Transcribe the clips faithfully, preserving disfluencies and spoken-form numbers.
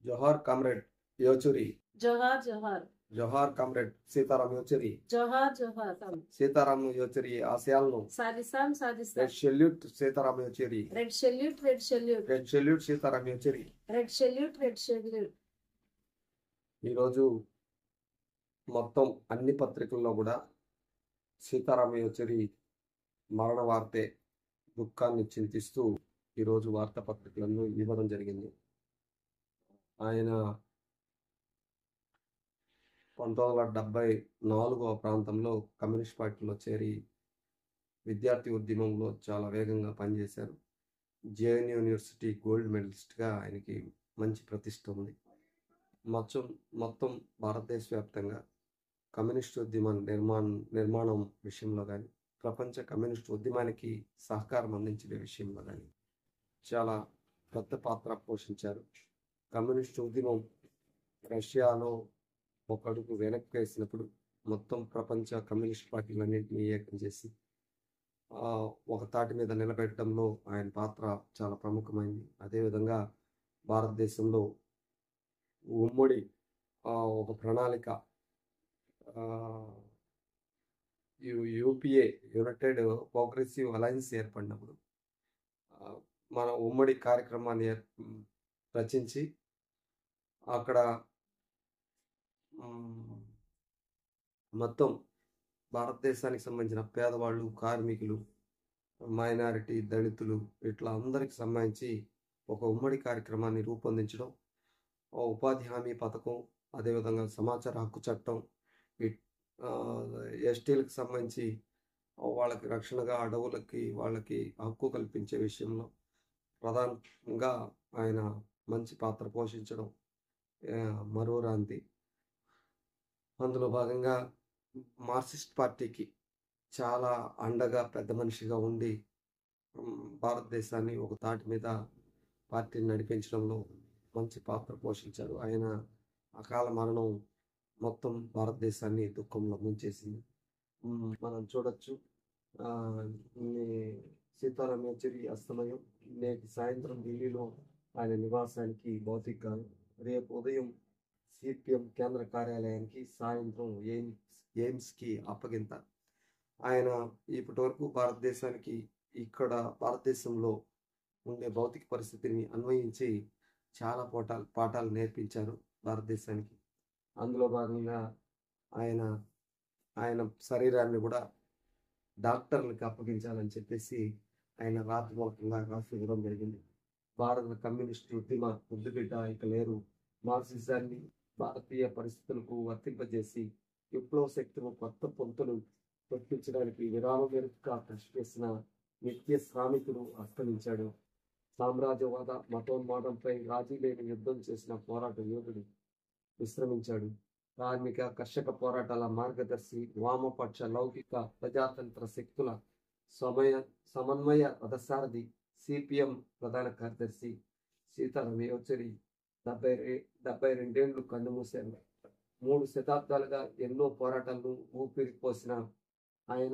జోహార్ comrade Yechury. జోహార్ జోహార్ జోహార్ కామ్రేడ్ సీతారాం యోచూరి. జోహార్ జోహార్ సీతారాం యోచూరి ఆశయాలను సాధిస్తాం సాధిస్తాం. Red salute Sitaram Yechury. Red salute red salute red salute Sitaram Yechury. Red salute red salute. ఈరోజు మొత్తం అన్ని పత్రికల్లో కూడా సీతారాం యోచూరి మరణ వార్తే దుఃఖాన్ని చింతిస్తూ ఈరోజు వార్తాపత్రికలను ఇవ్వడం జరిగింది. ఆయన పంతొమ్మిది వందల డెబ్బై నాలుగవ ప్రాంతంలో కమ్యూనిస్ట్ పార్టీలో చేరి విద్యార్థి ఉద్యమంలో చాలా వేగంగా పనిచేశారు. జేఎన్ యూనివర్సిటీ గోల్డ్ మెడలిస్ట్గా ఆయనకి మంచి ప్రతిష్ట ఉంది. మొత్తం మొత్తం భారతదేశ వ్యాప్తంగా కమ్యూనిస్ట్ ఉద్యమం నిర్మాణ నిర్మాణం విషయంలో కానీ ప్రపంచ కమ్యూనిస్ట్ ఉద్యమానికి సహకారం అందించే విషయంలో కానీ చాలా పెద్ద పాత్ర పోషించారు. కమ్యూనిస్ట్ ఉద్యమం రష్యాలో ఒక అడుగు వెనక్కి వేసినప్పుడు మొత్తం ప్రపంచ కమ్యూనిస్ట్ పార్టీలన్నింటినీ ఏకం చేసి ఒక తాటి మీద నిలబెట్టడంలో ఆయన పాత్ర చాలా ప్రముఖమైంది. అదేవిధంగా భారతదేశంలో ఉమ్మడి ఒక ప్రణాళిక యూపీఏ యునైటెడ్ ప్రోగ్రెసివ్ అలయన్స్ ఏర్పడినప్పుడు మన ఉమ్మడి కార్యక్రమాన్ని రచించి అక్కడ మొత్తం భారతదేశానికి సంబంధించిన పేదవాళ్ళు, కార్మికులు, మైనారిటీ, దళితులు ఇట్లా అందరికి సంబంధించి ఒక ఉమ్మడి కార్యక్రమాన్ని రూపొందించడం, ఉపాధి హామీ పథకం, అదేవిధంగా సమాచార హక్కు చట్టం, ఎస్టీలకు సంబంధించి వాళ్ళకి రక్షణగా అడవులకి వాళ్ళకి హక్కు కల్పించే విషయంలో ప్రధానంగా ఆయన మంచి పాత్ర పోషించడం మరోరాంతి. అందులో భాగంగా మార్క్సిస్ట్ పార్టీకి చాలా అండగా పెద్ద మనిషిగా ఉండి భారతదేశాన్ని ఒక తాటి మీద పార్టీని నడిపించడంలో మంచి పాత్ర పోషించారు. ఆయన అకాల మరణం మొత్తం భారతదేశాన్ని దుఃఖంలో ముంచేసింది. మనం చూడొచ్చు సీతారాం యేచూరి అస్తమయం నేటి సాయంత్రం ఢిల్లీలో ఆయన నివాసానికి భౌతిక, రేపు ఉదయం సిపిఎం కేంద్ర కార్యాలయానికి, సాయంత్రం ఎయిమ్స్ ఎయిమ్స్కి అప్పగింత. ఆయన ఇప్పటి వరకు భారతదేశానికి ఇక్కడ భారతదేశంలో ఉండే భౌతిక పరిస్థితిని అన్వయించి చాలా పాఠాలు పాఠాలు నేర్పించారు భారతదేశానికి. అందులో భాగంగా ఆయన ఆయన శరీరాన్ని కూడా డాక్టర్లకు అప్పగించాలని చెప్పేసి ఆయన రాతమూలకంగా రాసి ఇవ్వడం జరిగింది. భారత కమ్యూనిస్ట్ ఉద్యమ ముద్దుబిడ్డ ఇక లేరు. మార్క్సిజాన్ని భారతీయ పరిస్థితులకు వర్తింపజేసి విప్లవ శక్తులు కొత్త పొంతులు తొట్టించడానికి విరామం వెనుక కృషి చేసిన నిత్య శ్రామికుడు అస్తమించాడు. సామ్రాజ్యవాద మతోన్మాదంపై రాజీ లేని యుద్ధం చేసిన పోరాట యోధుడు విశ్రమించాడు. కార్మిక కర్షక పోరాటాల మార్గదర్శి, వామపక్ష లౌకిక ప్రజాతంత్ర శక్తుల సమయ సమన్వయ రథసారథి, సిపిఎం ప్రధాన కార్యదర్శి సీతారాం యేచూరి డెబ్బై డెబ్బై రెండేళ్లు కన్నుమూశారు. మూడు శతాబ్దాలుగా ఎన్నో పోరాటాలను ఊపిరిపోసిన ఆయన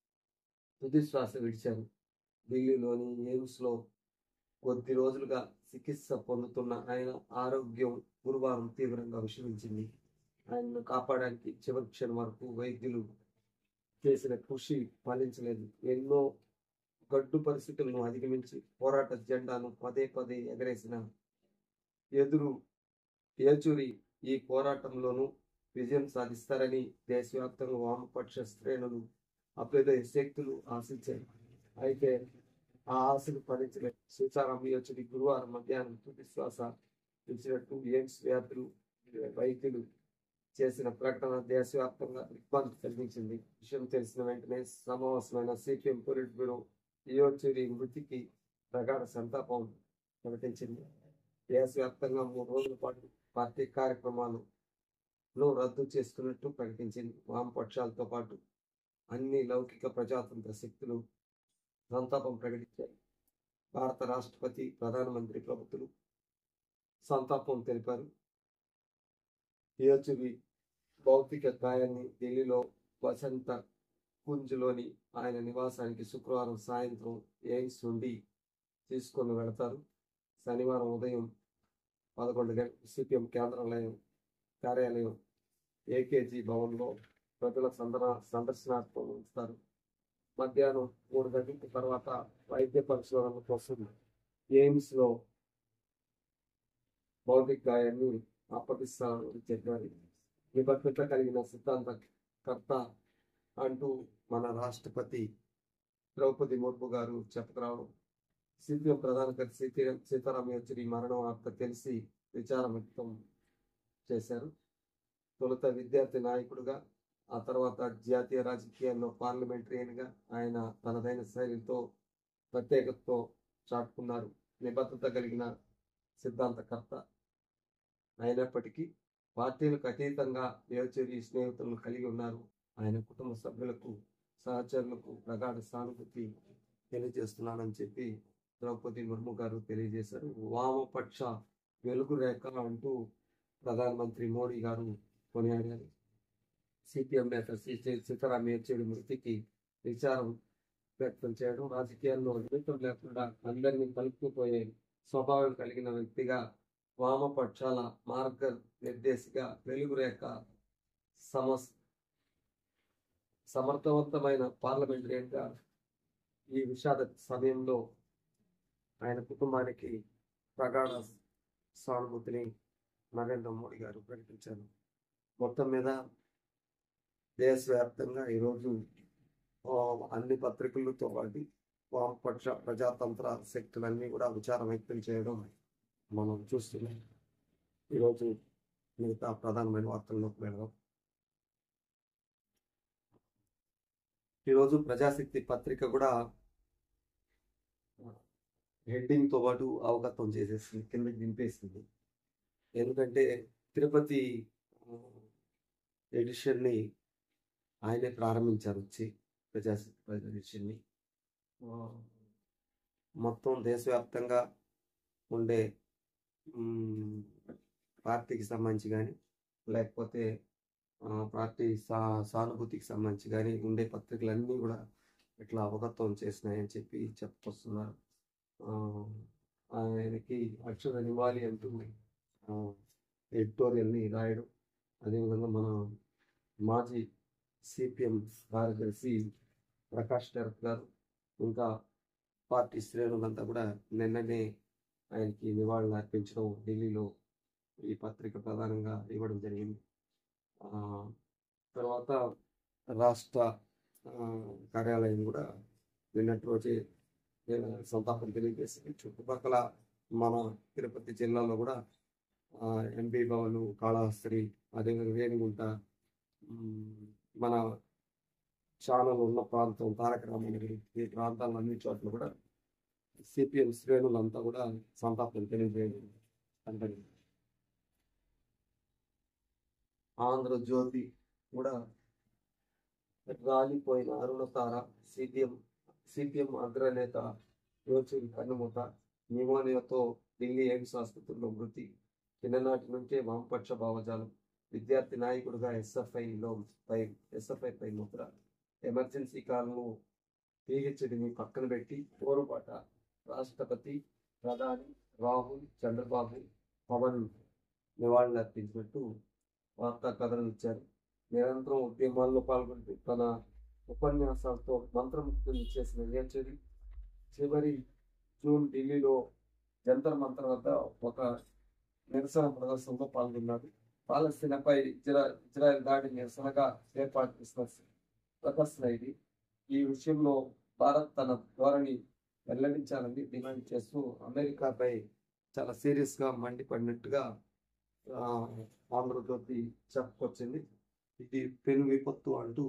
తుది శ్వాస విడిచారు. ఢిల్లీలోని ఎయిమ్స్లో కొద్ది రోజులుగా చికిత్స పొందుతున్న ఆయన ఆరోగ్యం గురువారం తీవ్రంగా విషమించింది. ఆయనను కాపాడడానికి చివరి క్షణం వరకు వైద్యులు చేసిన కృషి ఫలించలేదు. ఎన్నో గడ్డు పరిస్థితులను అధిగమించి పోరాట జెండాను పదే పదే ఎగరేసిన ఎదురు యేచూరి ఈ పోరాటంలోనూ విజయం సాధిస్తారని దేశవ్యాప్తంగా వామపక్ష శ్రేణులు, అభ్యుదయ శక్తులు ఆశించాయి. అయితే ఆ ఆశలు ఫలించలేదు. సీతారాం యేచూరి గురువారం మధ్యాహ్నం తుది శ్వాస విడిచినట్టు ఎయిమ్స్ వ్యాధులు వైద్యులు చేసిన ప్రకటన దేశవ్యాప్తంగా దిగ్భ్రాంతి కలిగించింది. విషయం తెలిసిన వెంటనే సమావేశమైన సిపిఎం పొలిట్ బ్యూరో యేచూరి మృతికి ప్రగాఢ సంతాపం ప్రకటించింది. దేశవ్యాప్తంగా మూడు రోజుల పాటు పార్టీ కార్యక్రమాలను రద్దు చేస్తున్నట్టు ప్రకటించింది. వామపక్షాలతో పాటు అన్ని లౌకిక ప్రజాతంత్ర శక్తులు సంతాపం ప్రకటించాయి. భారత రాష్ట్రపతి, ప్రధానమంత్రి ప్రభుత్వాలు సంతాపం తెలిపారు. యేచూరి భౌతిక గాయాన్ని ఢిల్లీలో వసంత కుంజ్లోని ఆయన నివాసానికి శుక్రవారం సాయంత్రం ఎయిమ్స్ నుండి తీసుకొని వెళతారు. శనివారం ఉదయం పదకొండు గంటలకు సిపిఎం కేంద్రాలయం కార్యాలయం ఏకేజీ భవన్లో ప్రజల సందర సందర్శనార్థం ఉంచుతారు. మధ్యాహ్నం మూడు గంటల తర్వాత వైద్య పరిశోధనల కోసం ఎయిమ్స్లో భౌతిక గాయాన్ని అప్పగిస్తారని చెప్పారు. నిబద్ధత కలిగిన సిద్ధాంతకర్త అంటూ మన రాష్ట్రపతి ద్రౌపది ముర్ము గారు చెప్పరావడం, సిపిఎం ప్రధాన కార్యదర్శి సీతారాం యేచూరి మరణం వార్త తెలిసి విచారం వ్యక్తం చేశారు. తొలుత విద్యార్థి నాయకుడుగా, ఆ తర్వాత జాతీయ రాజకీయాల్లో పార్లమెంటరీయన్గా ఆయన తనదైన శైలితో ప్రత్యేకతతో చాటుకున్నారు. నిబద్ధత కలిగిన సిద్ధాంతకర్త అయినప్పటికీ పార్టీలకు అతీతంగా యేచూరి స్నేహితులను కలిగి ఉన్నారు. ఆయన కుటుంబ సభ్యులకు, సహచరులకు ప్రగాఢ సానుభూతి తెలియజేస్తున్నానని చెప్పి ద్రౌపది ముర్ము గారు తెలియజేశారు. వామపక్ష వెలుగు రేఖ అంటూ ప్రధానమంత్రి మోడీ గారు కొనియాడారు. సిపిఎం నేత సీతారాం యేచూరి మృతికి విచారం వ్యక్తం చేయడం, రాజకీయాల్లో నిమిత్తం లేకుండా అందరినీ కలుపుకుపోయే స్వభావం కలిగిన వ్యక్తిగా, వామపక్షాల మార్గ నిర్దేశిగా, వెలుగురేఖ సమస్ సమర్థవంతమైన పార్లమెంటరీగా ఈ విషాద సమయంలో ఆయన కుటుంబానికి ప్రగాఢ సానుభూతిని నరేంద్ర మోడీ గారు ప్రకటించారు. మొత్తం మీద దేశవ్యాప్తంగా ఈరోజు అన్ని పత్రికలతో పాటు వామపక్ష ప్రజాతంత్ర శక్తులన్నీ కూడా విచారం వ్యక్తం చేయడం మనం చూస్తున్నాం. ఈరోజు మిగతా ప్రధానమైన వార్తల్లోకి వెళ్దాం. ఈరోజు ప్రజాశక్తి పత్రిక కూడా హెడ్డింగ్తో పాటు అవగతం చేసేసింది, కిందకి దింపేసింది. ఎందుకంటే తిరుపతి ఎడిషన్ని ఆయనే ప్రారంభించారు. వచ్చి ప్రజాశక్తి ఎడిషన్ని మొత్తం దేశవ్యాప్తంగా ఉండే పార్టీకి సంబంధించి కానీ, లేకపోతే పార్టీ సా సానుభూతికి సంబంధించి కానీ ఉండే పత్రికలన్నీ కూడా ఇట్లా అవగతం చేసినాయని చెప్పి చెప్పుకొస్తున్నారు. ఆయనకి అక్షర నివాళి అంటూ ఎడిటోరియల్ని రాయడం, అదేవిధంగా మన మాజీ సిపిఎం కార్యదర్శి ప్రకాష్ టెరప్ గారు, ఇంకా పార్టీ శ్రేణులంతా కూడా నిన్ననే ఆయనకి నివాళులు అర్పించడం ఢిల్లీలో ఈ పత్రిక ప్రధానంగా ఇవ్వడం జరిగింది. తర్వాత రాష్ట్ర కార్యాలయం కూడా నిన్నటి రోజే సంతాపం తెలియజేసింది. చుట్టుపక్కల మన తిరుపతి జిల్లాలో కూడా ఎంపీ భవన్, కాళహస్తి, అదేవిధంగా రేణిగుంట, మన ఛానల్ ఉన్న ప్రాంతం తారక రామగిరి, ఈ ప్రాంతాల్లో అన్ని చోట్ల కూడా సిపిఎం శ్రేణులంతా కూడా సంతాపం తెలియజేయడం అంటే ఆంధ్రజ్యోతి కూడా రాలిపోయిన అరుణతార, సిపిఎం సిపిఎం అగ్రనేత యేచూరి కన్నుమూత, న్యూమోనియాతో ఢిల్లీ ఎయిమ్స్ ఆసుపత్రిలో మృతి, చిన్ననాటి నుంచే వామపక్ష భావజాలం, విద్యార్థి నాయకుడిగా ఎస్ఎఫ్ఐలో పై ఎస్ఎఫ్ఐ పై ముద్ర, ఎమర్జెన్సీ కాలంలో పిహెచ్డిని పక్కన పెట్టి పోరుబాట, రాష్ట్రపతి, ప్రధాని రాహుల్, చంద్రబాబు, పవన్ నివాళులు అర్పించినట్టు వార్తా కథనం ఇచ్చారు. నిరంతరం ఉద్యమాల్లో పాల్గొంటూ తన ఉపన్యాసాలతో మంత్రముగ్ధులు చేసిన యేచూరి చివరి జూన్ ఢిల్లీలో జంతర్ మంతర్ వద్ద ఒక నిరసన ప్రదర్శనలో పాల్గొన్నారు. పాలస్తీనాపై ఇజ్రా ఇజ్రాయెల్ దాడి నిరసనగా ఏర్పాటు చేసిన ప్రదర్శన ఇది. ఈ విషయంలో భారత్ తన ధోరణి వెల్లడించాలని డిమాండ్ చేస్తూ అమెరికాపై చాలా సీరియస్గా మండిపడినట్టుగా ఆంధ్రజ్యోతి చెప్పుకొచ్చింది. ఇది పెను విపత్తు అంటూ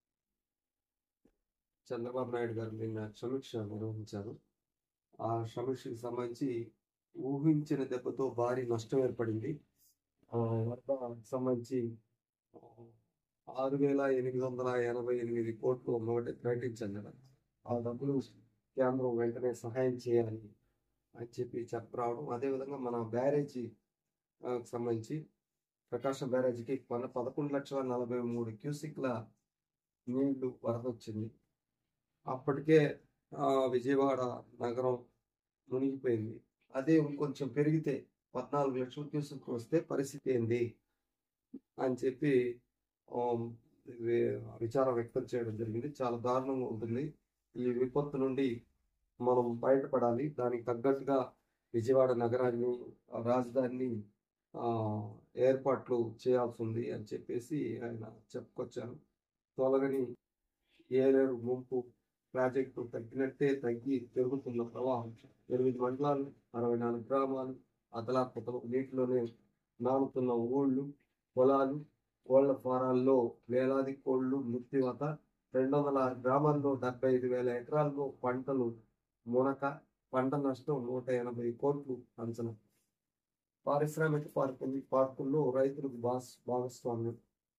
చంద్రబాబు నాయుడు గారు నిన్న సమీక్ష నిర్వహించారు. ఆ సమీక్షకు సంబంధించి ఊహించిన దెబ్బతో భారీ నష్టం ఏర్పడింది. వరదకు సంబంధించి ఆరు వేల ఎనిమిది వందల ఎనభై ఎనిమిది కోట్లు ఒకటి ప్రకటించారు కదా, ఆ డబ్బులు కేంద్రం వెంటనే సహాయం చేయాలి అని చెప్పి చెప్పరావడం. అదేవిధంగా మన బ్యారేజీ సంబంధించి ప్రకాశం బ్యారేజీకి పద పదకొండు లక్షల నలభై మూడు క్యూసిక్ల నీళ్లు వరద వచ్చింది. అప్పటికే విజయవాడ నగరం మునిగిపోయింది. అదే ఇంకొంచెం పెరిగితే పద్నాలుగు లక్షల క్యూసెక్ వస్తే పరిస్థితి ఏంది అని చెప్పి ఆ, వి- విచారం వ్యక్తం చేయడం జరిగింది. చాలా దారుణంగా ఉంటుంది. ఈ విపత్తు నుండి మనం బయటపడాలి. దానికి తగ్గట్టుగా విజయవాడ నగరాన్ని ఆ, రాజధానిని ఆ, ఏర్పాట్లు చేయాల్సి ఉంది అని చెప్పేసి ఆయన చెప్పుకొచ్చారు. తొలగని ఏలేరు ముంపు ప్రాజెక్టు తగ్గినట్టే తగ్గి పెరుగుతున్న ప్రవాహం ఎనిమిది మండలాలు అరవై నాలుగు గ్రామాలు అతలాకుతలం నీటిలోనే నానుతున్న ఊళ్ళు పొలాలు కోళ్ల ఫారాల్లో వేలాది కోళ్లు మృత్యువత రెండు వందల గ్రామాల్లో డెబ్బై ఐదు వేల ఎకరాల్లో పంటలు మునక పంట నష్టం నూట ఎనభై కోట్లు అంచనా. పారిశ్రామిక పార్కులు పార్కుల్లో రైతులకు బాస్ భాగస్వామ్యం.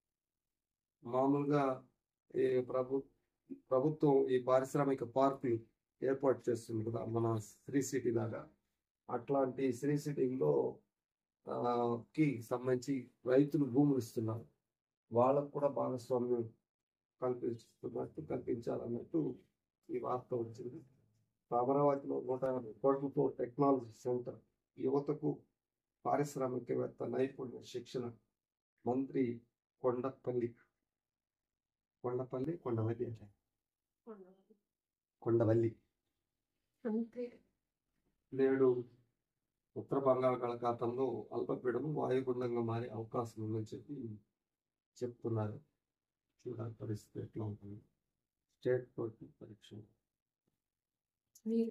మామూలుగా ఈ ప్రభు ప్రభుత్వం ఈ పారిశ్రామిక పార్కులు ఏర్పాటు చేస్తుంది కదా మన శ్రీ సిటీ లాగా. అట్లాంటి శ్రీ సిటీలో ఆ, కి సంబంధించి రైతులు భూములు ఇస్తున్నారు. వాళ్ళకు కూడా భాగస్వామ్యం కల్పిస్తున్నట్టు కల్పించాలన్నట్టు ఈ వార్త వచ్చింది. అమరావతిలో నూట యాభై కోట్లతో టెక్నాలజీ సెంటర్ యువతకు పారిశ్రామికవేత్త నైపుణ్య శిక్షణ. మంత్రి కొండపల్లి కొండపల్లి కొండవల్లి అంటే కొండవల్లి అంతే. నేడు ఉత్తర బంగాళాఖాతంలో అల్పపీడనం వాయుగుండంగా మారే అవకాశం ఉందని చెప్పి చెప్తున్నారు. చూడాలి పరిస్థితి ఎట్లా ఉంటుంది. స్టేట్ బోర్డు పరీక్ష మీ-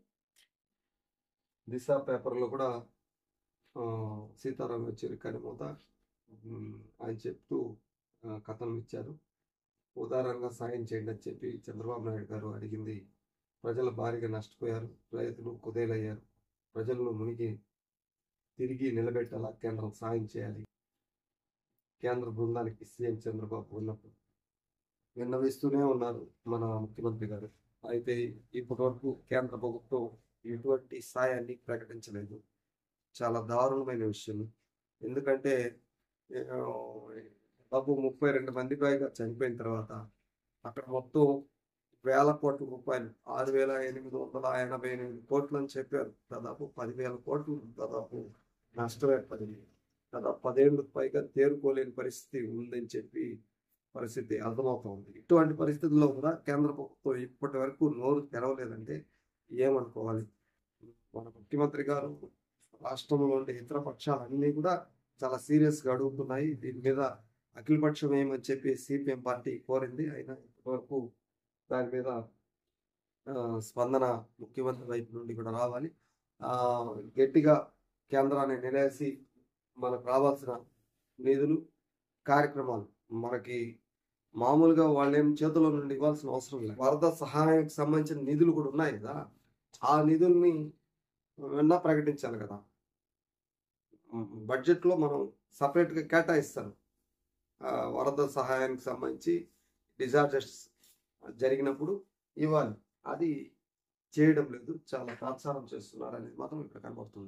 దిశ పేపర్లో కూడా ఆ, సీతారాం వచ్చారు కనిమూత ఉమ్, ఆయన చెప్తూ ఆ, కథనం ఇచ్చారు. ఉదారంగా సాయం చేయండి అని చెప్పి చంద్రబాబు నాయుడు గారు అడిగింది. ప్రజలు భారీగా నష్టపోయారు. రైతులు కుదేలయ్యారు. ప్రజలను మునిగి తిరిగి నిలబెట్టేలా కేంద్రం సాయం చేయాలి. కేంద్ర బృందానికి సీఎం చంద్రబాబు ఉన్నప్పుడు విన్నవిస్తూనే ఉన్నారు మన ముఖ్యమంత్రి గారు. అయితే ఇప్పటి వరకు కేంద్ర ప్రభుత్వం ఎటువంటి సాయాన్ని ప్రకటించలేదు. చాలా దారుణమైన విషయం. ఎందుకంటే ఆ, బాబు ముప్పై రెండు మంది పైగా చనిపోయిన తర్వాత అక్కడ మొత్తం వేల కోట్ల రూపాయలు ఆరు వేల ఎనిమిది వందల ఎనభై ఎనిమిది కోట్లు అని చెప్పారు. దాదాపు పదివేల కోట్లు దాదాపు నష్టం ఏర్పడింది. దాదాపు పదేళ్ళకు పైగా తేరుకోలేని పరిస్థితి ఉందని చెప్పి పరిస్థితి అర్థమవుతుంది. ఇటువంటి పరిస్థితుల్లో కూడా కేంద్ర ప్రభుత్వం ఇప్పటి వరకు నోరు తెరవలేదంటే ఏమనుకోవాలి. మన ముఖ్యమంత్రి గారు రాష్ట్రంలో ఉండే ఇతర పక్షాలన్నీ కూడా చాలా సీరియస్గా అడుగుతున్నాయి. దీని మీద అఖిలపక్షం ఏమని చెప్పి సిపిఎం పార్టీ కోరింది. అయినా ఇప్పటివరకు దాని మీద ఆ, స్పందన ముఖ్యమంత్రి వైపు నుండి కూడా రావాలి. ఆ, గట్టిగా కేంద్రాన్ని నిలేసి మనకు రావాల్సిన నిధులు కార్యక్రమాలు మనకి మామూలుగా వాళ్ళేం చేతుల్లో నుండి ఇవ్వాల్సిన అవసరం లేదు. వరద సహాయానికి సంబంధించిన నిధులు కూడా ఉన్నాయి కదా. ఆ నిధుల్ని విన్నా ప్రకటించాలి కదా. బడ్జెట్లో మనం సపరేట్గా కేటాయిస్తాం. ఆ, వరద సహాయానికి సంబంధించి డిజాస్టర్స్ జరిగినప్పుడు ఇవ్వాలి. అది చేయడం లేదు. చాలా తాత్సారం చేస్తున్నారు అనేది మాత్రం ఇక్కడ కనబడుతుంది.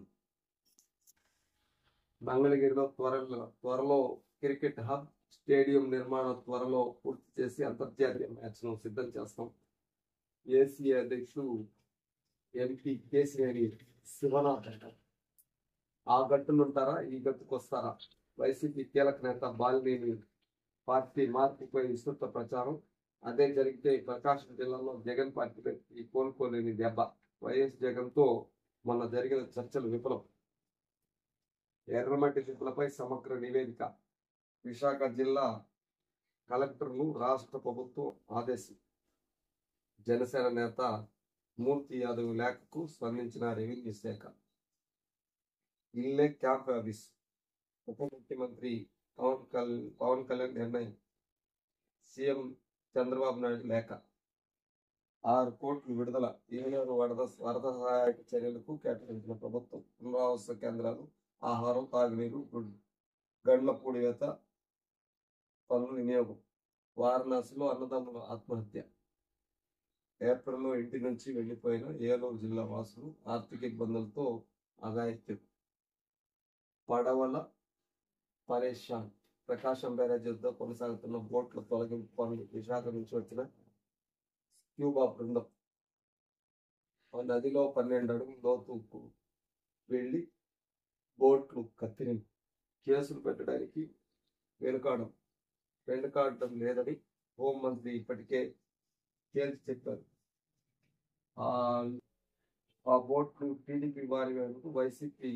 మంగళగిరిలో త్వరలో త్వరలో క్రికెట్ హబ్ స్టేడియం నిర్మాణం త్వరలో పూర్తి చేసి అంతర్జాతీయ మ్యాచ్ను సిద్ధం చేస్తాం. ఏసీ అధ్యక్షుడు ఎంపీ కేసీఆర్ శివనాథ్ అంటారు. ఆ గట్టును ఉంటారా, ఈ గట్టుకు వస్తారా? వైసీపీ కీలక నేత బాలినేని పార్టీ మార్పుపై విస్తృత ప్రచారం. అదే జరిగితే ప్రకాశం జిల్లాలో జగన్ పార్టీకి కోలుకోలేని దెబ్బ. వైఎస్ జగన్తో మొన్న జరిగిన చర్చలు విఫలం. ఎర్రమట్టి దిబ్బలపై సమగ్ర నివేదిక. విశాఖ జిల్లా కలెక్టర్ను రాష్ట్ర ప్రభుత్వం ఆదేశం. జనసేన నేత మూర్తి యాదవ్ లేఖకు స్పందించిన రెవెన్యూ శాఖ. ఇల్లే క్యాంప్ ఆఫీస్. ఉప ముఖ్యమంత్రి పవన్ కళ్యాణ్ పవన్ కళ్యాణ్ నిర్ణయం. సీఎం చంద్రబాబు నాయుడు లేఖ. ఆరు కోట్లు విడుదల. ఏలూరు వరద వరద సహాయక చర్యలకు కేటాయించిన ప్రభుత్వం. పునరావాస కేంద్రాలు, ఆహారం, తాగునీరు, గండ్ల పూడివేత పనుల వినియోగం. వారణాసిలో అన్నదమ్ముల ఆత్మహత్య. ఏప్రిల్లో ఇంటి నుంచి వెళ్లిపోయిన ఏలూరు జిల్లా వాసులు ఆర్థిక ఇబ్బందులతో అఘాయిత్యం. పడవల పరేషాన్. ప్రకాశం బ్యారేజ్ వద్ద కొనసాగుతున్న బోట్ల తొలగింపు పనులు. విశాఖ నుంచి వచ్చిన క్యూబా బృందం ఆ నదిలో పన్నెండు అడుగుల లోతుకు వెళ్ళి బోట్లు కత్తిరి కేసులు పెట్టడానికి వెనుకాడం వెనుకాడటం లేదని హోంమంత్రి ఇప్పటికే తేల్చి చెప్పారు. ఆ ఆ బోట్లు టీడీపీ వారి వైపు వైసీపీ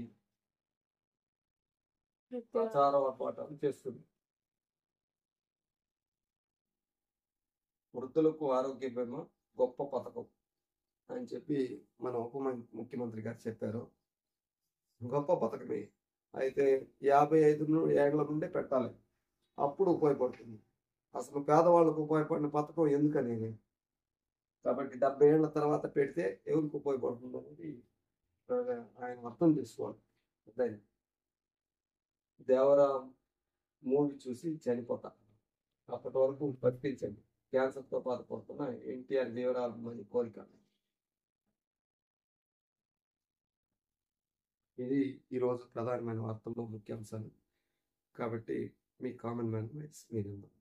ప్రచార పోరాటాలు చేస్తుంది. వృద్ధులకు ఆరోగ్య బీమా గొప్ప పథకం అని చెప్పి మన ఉప ముఖ్యమంత్రి గారు చెప్పారు. గొప్ప పథకమే. అయితే యాభై ఐదు ఏళ్ల నుండే పెట్టాలి, అప్పుడు ఉపయోగపడుతుంది. అసలు పేదవాళ్ళకు ఉపయోగపడిన పథకం ఎందుకని, కాబట్టి డెబ్బై ఏళ్ల తర్వాత పెడితే ఎవరికి ఉపయోగపడుతుంది అనేది ఆయన అర్థం చేసుకోవాలి. అదే దేవరా మూవీ చూసి చనిపోతా, అప్పటి వరకు బతికించండి. క్యాన్సర్తో బాధపడుతున్న ఎన్టీఆర్ దేవరామని కోరిక. ఇది ఈరోజు ప్రధానమైన వార్తల్లో ముఖ్యాంశాలు. కాబట్టి మీ కామన్ మ్యాన్ వాయిస్ మీరు